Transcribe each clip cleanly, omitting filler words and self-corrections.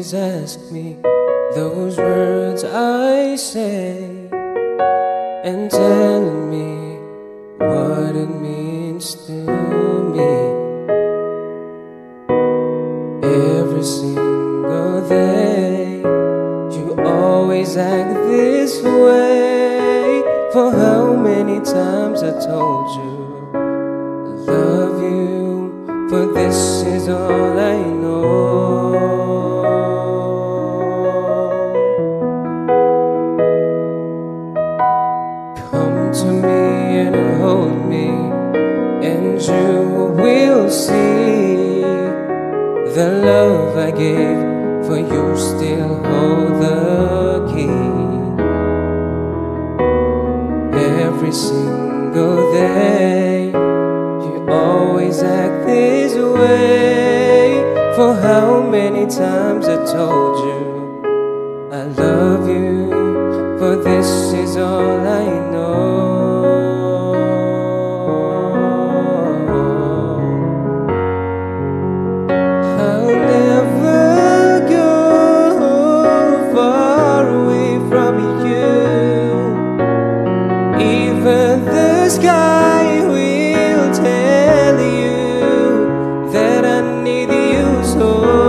always ask me those words I say, and telling me what it means to me. Every single day you always act this way. For how many times I told you I love you, for this is all I know. Come to me and hold me, and you will see the love I gave, for you still hold the key. Every single day you always act this way. For how many times I told you I love you, for this is all I know. I'll never go far away from you. Even the sky will tell you that I need you so.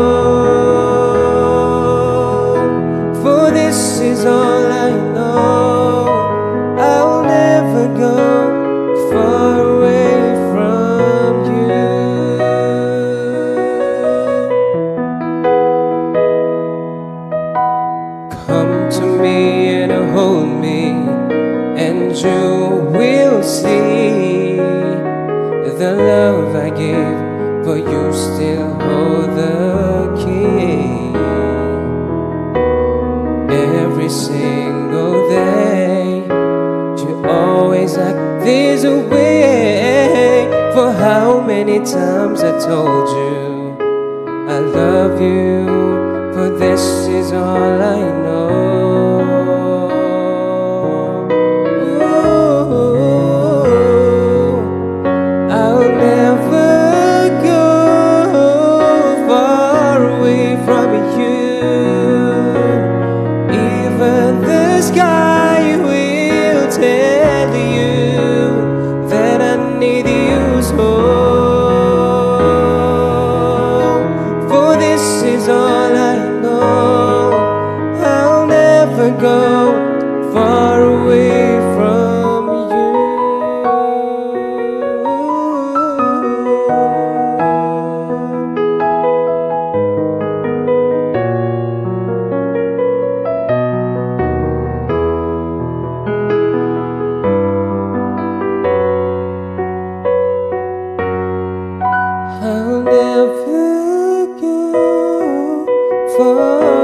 For this is all I know. I'll never go far away from you. Come to me and hold me, and you will see the love I gave, for you still hold the key. Every single day you always act this way. For how many times I told you I love you, for this is all I know. I'll never go far away from you. Even the sky will tell you that I need you so. For this is all I know. I'll never go far away from you. I'll never go far